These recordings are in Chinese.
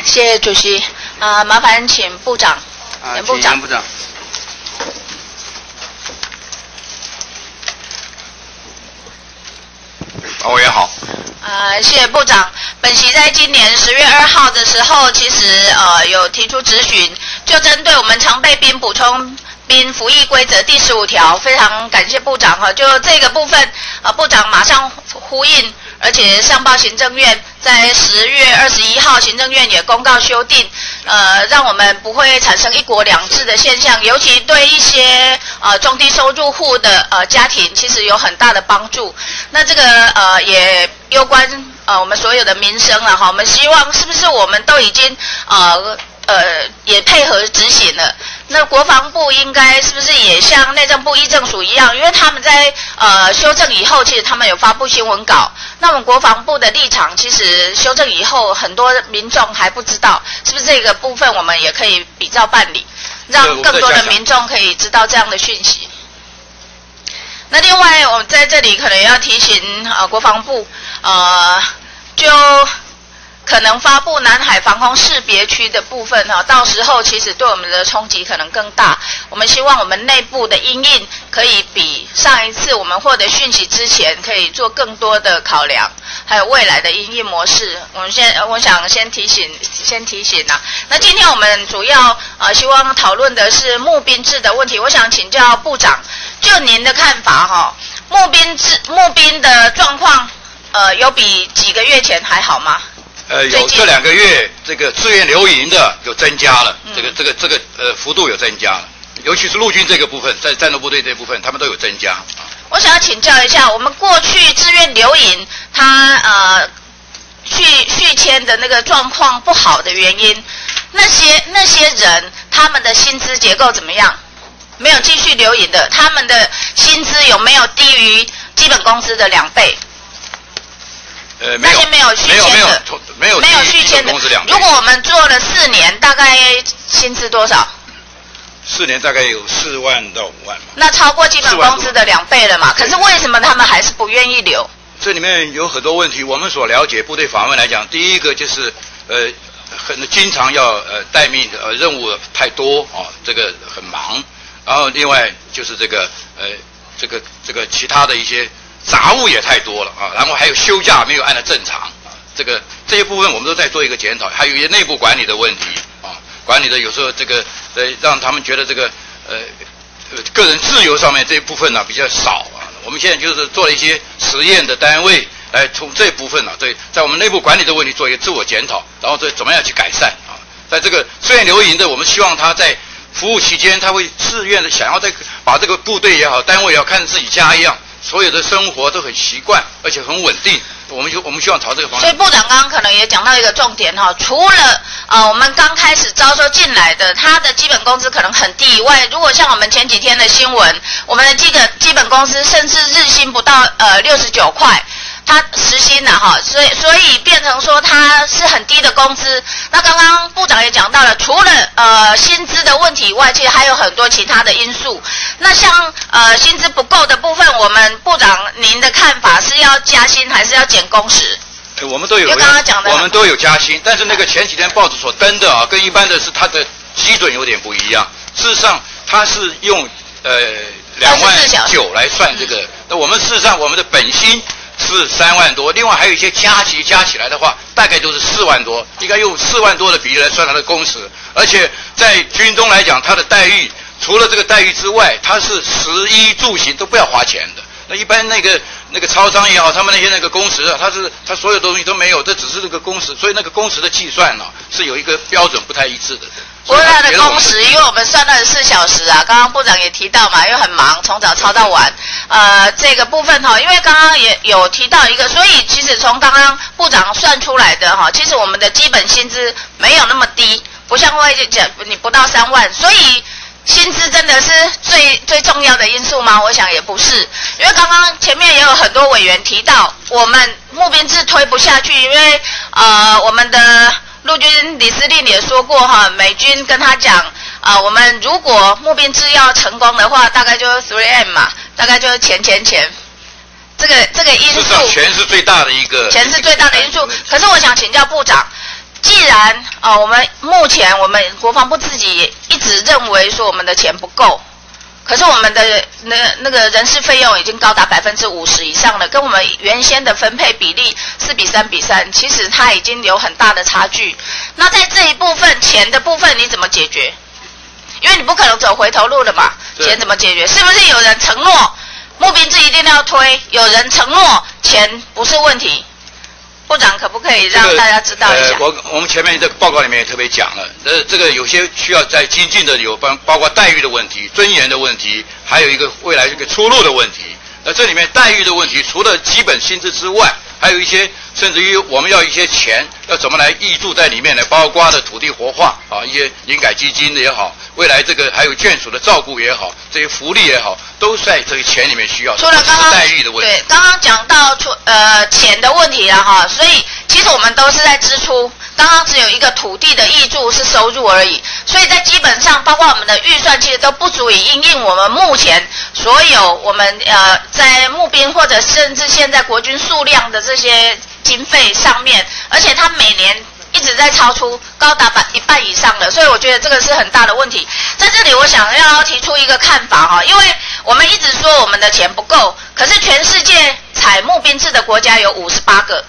谢谢主席。麻烦请部长，严部长。 请严部长。 委员好。 谢谢部长。本席在今年10月2号的时候，其实有提出质询，就针对我们常备兵补充兵服役规则第15条，非常感谢部长哈。就这个部分，部长马上呼应，而且上报行政院，在10月21号，行政院也公告修订，让我们不会产生一国两制的现象，尤其对一些中低收入户的家庭，其实有很大的帮助。那这个也攸关我们所有的民生了哈。我们希望是不是我们都已经也配合执行了？那国防部应该是不是也像内政部医政署一样？因为他们在修正以后，其实他们有发布新闻稿。那我们国防部的立场，其实修正以后，很多民众还不知道，是不是这个部分我们也可以比照办理，让更多的民众可以知道这样的讯息。那另外，我们在这里可能要提醒国防部，就可能发布南海防空识别区的部分哈，到时候其实对我们的冲击可能更大。我们希望我们内部的因应可以比上一次我们获得讯息之前，可以做更多的考量，还有未来的因应模式。我想先提醒啊。那今天我们主要希望讨论的是募兵制的问题。我想请教部长，就您的看法哈，募兵的状况有比几个月前还好吗？ 有这2个月，这个志愿留营的有增加了，这个幅度有增加了，尤其是陆军这个部分，在战斗部队这部分，他们都有增加。 我想要请教一下，我们过去志愿留营，他续签的那个状况不好的原因，那些人他们的薪资结构怎么样？没有继续留营的，他们的薪资有没有低于基本工资的2倍？那些没有续签的，没有续签的。如果我们做了4年，大概薪资多少 ？4年大概有4万到5万。 那超过基本工资的2倍了嘛？可是为什么他们还是不愿意留？ 这里面有很多问题。我们所了解部队访问来讲，第一个就是经常要待命任务太多这个很忙。然后另外就是这个其他的一些杂物也太多了然后还有休假没有按照正常这些部分我们都在做一个检讨，还有一些内部管理的问题管理的有时候让他们觉得个人自由上面这一部分呢比较少我们现在就是做了一些实验的单位来从这一部分在我们内部管理的问题做一个自我检讨，然后怎么样去改善在这个志愿留营的，我们希望他在服务期间他会自愿的想要把这个部队也好单位也好看成自己家一样，所有的生活都很习惯而且很稳定，我们希望朝这个方向。 所以部长刚刚可能也讲到一个重点除了我们刚开始招收进来的他的基本工资可能很低以外，如果像我们前几天的新闻，我们的基本工资甚至日薪不到69块，他时薪所以变成说他是很低的工资。那刚刚部长也讲到了，除了薪资的问题以外，其实还有很多其他的因素。那像薪资不够的部分，我们部长您的看法是要加薪还是要减工时？ 我们都有，我们都有加薪，但是那个前几天报纸所登的跟一般的是它的基准有点不一样。事实上，它是用2.9万来算这个。那我们事实上我们的本薪是3万多，另外还有一些加起来的话，大概都是4万多，应该用4万多的比例来算它的工时。而且在军中来讲，它的待遇除了这个待遇之外，它是食衣住行都不要花钱的。那一般那个超商也好，他们那些那个工时他所有东西都没有，这只是那个工时，所以那个工时的计算是有一个标准不太一致的。 不过他的工时，因为我们算24小时刚刚部长也提到嘛，因为很忙，从早操到晚。这个部分因为刚刚也有提到一个，所以其实从刚刚部长算出来的其实我们的基本薪资没有那么低，不像外界讲你不到3万，所以薪资真的是最重要的因素吗？我想也不是，因为刚刚前面也有很多委员提到，我们募兵制推不下去，因为我们的陆军李司令也说过美军跟他讲我们如果募兵制要成功的话，大概就是 3M 嘛，大概就是钱。这个因素， 钱是最大的一个， 钱是最大的因素。可是我想请教部长，既然我们目前我们国防部自己也一直认为说我们的钱不够，可是我们的那个人事费用已经高达50%以上了，跟我们原先的分配比例4:3:3，其实它已经有很大的差距。那在这一部分钱的部分你怎么解决？因为你不可能走回头路了嘛，钱怎么解决？是不是有人承诺募兵制一定要推，有人承诺钱不是问题？部长可不可以让大家知道一下？ 我们前面这个报告里面也特别讲了，这个有些需要再精进的有包括待遇的问题、尊严的问题，还有一个未来这个出路的问题。这里面待遇的问题，除了基本薪资之外，还有一些甚至于我们要一些钱要怎么来挹注在里面呢？包括的土地活化啊，一些营改基金的也好，未来这个还有眷属的照顾也好，这些福利也好，都在这个钱里面需要。 除了刚刚待遇的问题， 对，刚刚讲到钱的问题了哈，所以其实我们都是在支出。刚刚只有一个土地的挹注是收入而已，所以在基本上包括我们的预算其实都不足以因应我们目前所有我们在募兵或者甚至现在国军数量的这些经费上面，而且它每年一直在超出高达一半以上的，所以我觉得这个是很大的问题。在这里我想要提出一个看法哈，因为我们一直说我们的钱不够，可是全世界采募兵制的国家有58个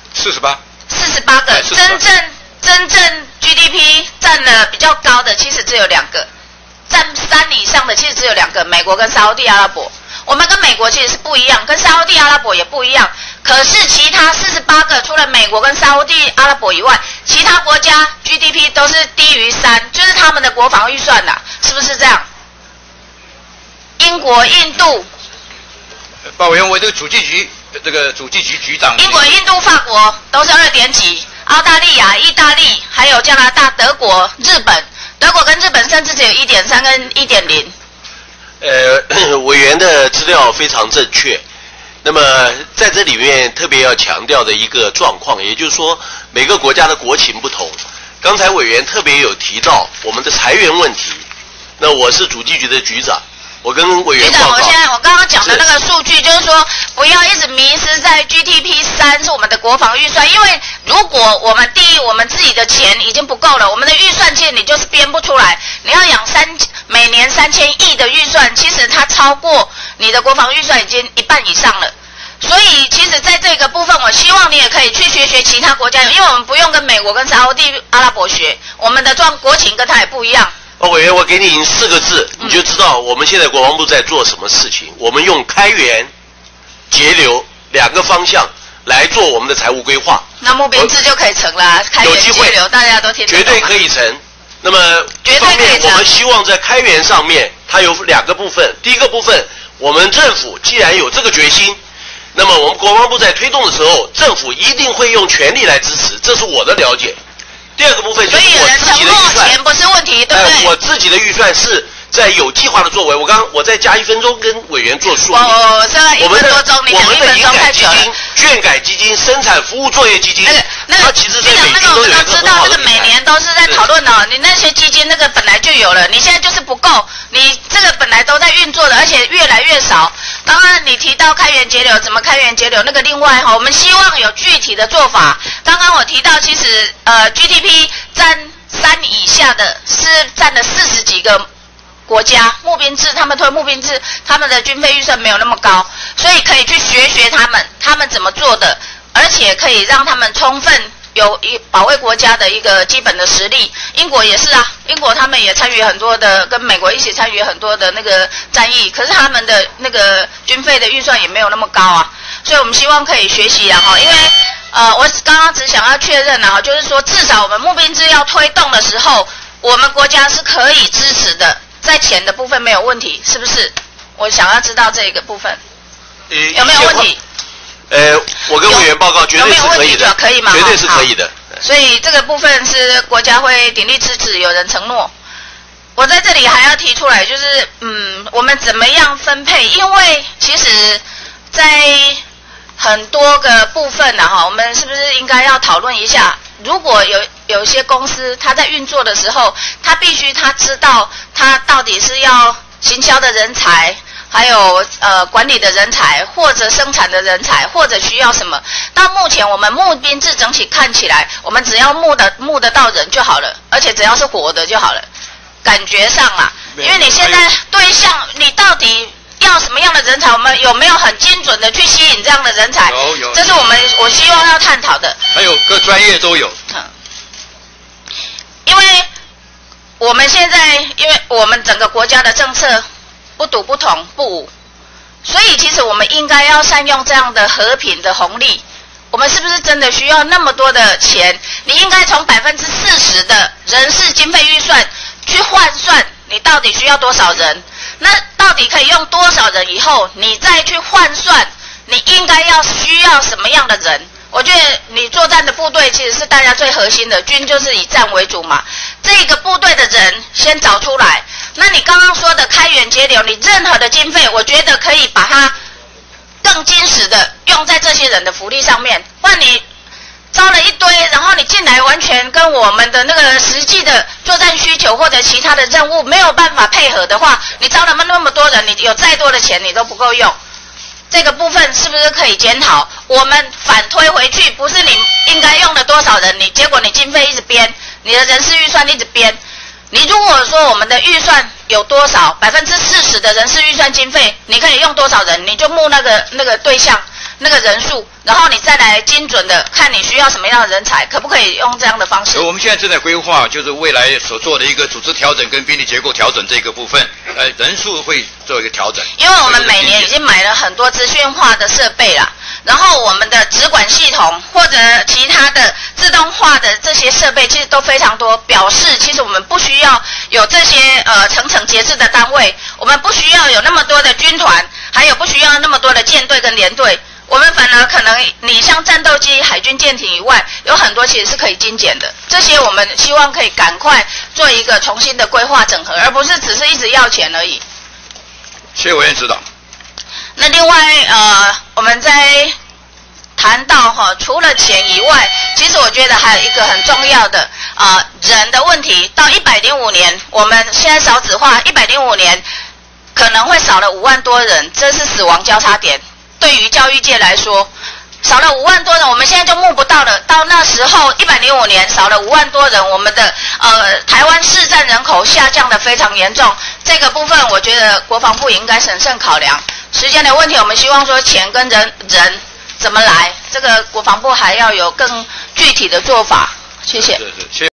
，48个，真正 GDP 占了比较高的其实只有2个，占3以上的其实只有2个，美国跟沙烏地阿拉伯。我们跟美国其实是不一样，跟沙烏地阿拉伯也不一样。可是其他48个，除了美国跟沙烏地阿拉伯以外，其他国家 GDP 都是低于3，就是他们的国防预算啦，是不是这样？英国、印度。 报委员，我这个主计局局长。 英国、印度、法国都是2点几，澳大利亚、意大利还有加拿大、德国、日本，德国跟日本甚至只有1.3跟1.0。 委员的资料非常正确。那么在这里面特别要强调的一个状况，也就是说每个国家的国情不同。刚才委员特别有提到我们的裁员问题。那我是主计局的局长，我跟委员报告。 局长，我刚刚讲的那个数据，就是说不要一直迷失在 GDP 3是我们的国防预算，因为如果我们第一我们自己的钱已经不够了，我们的预算其实你就是编不出来，你要养每年3000亿的预算，其实它超过你的国防预算已经1半以上了。所以其实在这个部分，我希望你也可以去学其他国家，因为我们不用跟美国跟沙烏地阿拉伯学，我们的国情跟它也不一样。 委员，我给你4个字，你就知道我们现在国防部在做什么事情。我们用开源、节流2个方向来做我们的财务规划。 那募兵制就可以成了，开源节流大家都听得懂。 绝对可以成。那么一方面我们希望在开源上面它有2个部分。第一个部分，我们政府既然有这个决心，那么我们国防部在推动的时候，政府一定会用全力来支持，这是我的了解。第2个部分就是我自己的预算， 钱不是问题，对不对？ 我自己的预算是在有计划的作为。我再加1分钟跟委员做说明。 我剩下1分多钟，你讲1分钟太久了。 眷改基金、生产服务作业基金，它其实在每年都有一个很好的知道这个每年都是在讨论的。你那些基金那个本来就有了，你现在就是不够，你这个本来都在运作的，而且越来越少。刚刚你提到开源节流，怎么开源节流？那个另外我们希望有具体的做法。刚刚我提到，其实GDP 占3以下的是占了40几个国家，募兵制他们推募兵制，他们的军费预算没有那么高，所以可以去学他们怎么做的，而且可以让他们充分有保卫国家的一个基本的实力。英国也是啊，英国他们也参与很多的，跟美国一起参与很多的那个战役，可是他们的那个军费的预算也没有那么高啊，所以我们希望可以学习啊，因为我刚刚只想要确认啊，就是说至少我们募兵制要推动的时候，我们国家是可以支持的，在钱的部分没有问题，是不是？我想要知道这个部分有没有问题？ 我跟委员报告，绝对是可以的， 可以吗？ 绝对是可以的。 所以这个部分是国家会鼎力支持，有人承诺。我在这里还要提出来，就是我们怎么样分配？因为其实，在很多个部分我们是不是应该要讨论一下？如果有些公司它在运作的时候，它必须知道它到底是要行销的人才， 还有管理的人才，或者生产的人才，或者需要什么。到目前我们募兵制整体看起来，我们只要募得到人就好了，而且只要是活的就好了。感觉上啊，因为你现在对象，你到底要什么样的人才？我们有没有很精准的去吸引这样的人才？ 有， 这是我希望要探讨的。 还有各专业都有。 因为我们现在，因为我们整个国家的政策不赌不同不武，所以其实我们应该要善用这样的和平的红利。我们是不是真的需要那么多的钱？你应该从40%的人事经费预算去换算，你到底需要多少人？那到底可以用多少人以后，你再去换算，你应该需要什么样的人？我觉得你作战的部队其实是大家最核心的，军就是以战为主嘛。这个部队的人先找出来。那你刚刚说的开源节流，你任何的经费，我觉得可以把它更精实的用在这些人的福利上面。不然你招了一堆，然后你进来完全跟我们的那个实际的作战需求或者其他的任务没有办法配合的话，你招了那么多人，你有再多的钱你都不够用。这个部分是不是可以检讨？我们反推回去，不是你应该用了多少人，结果你经费一直编，你的人事预算一直编。你如果说我们的预算有多少，40%的人事预算经费，你可以用多少人，你就募那个对象那个人数，然后你再来精准的看你需要什么样的人才，可不可以用这样的方式？ 我们现在正在规划，就是未来所做的一个组织调整跟兵力结构调整这个部分，人数会做一个调整。 因为我们每年已经买了很多资讯化的设备啦，然后我们的直管系统或者其他的自动化的这些设备其实都非常多，表示其实我们不需要有这些层层节制的单位，我们不需要有那么多的军团，还有不需要那么多的舰队跟连队。我们反而可能，你像战斗机、海军舰艇以外，有很多其实是可以精简的。这些我们希望可以赶快做一个重新的规划整合，而不是只是一直要钱而已。 谢委员指导。 那另外我们在谈到除了钱以外，其实我觉得还有一个很重要的人的问题。到105年，我们现在少子化，105年可能会少了5万多人，这是死亡交叉点。对于教育界来说，少了5万多人，我们现在就募不到了。到那时候，105年少了5万多人，我们的台湾市占人口下降的非常严重。这个部分，我觉得国防部也应该审慎考量。时间的问题，我们希望说钱跟人怎么来，这个国防部还要有更具体的做法。谢谢。 谢谢。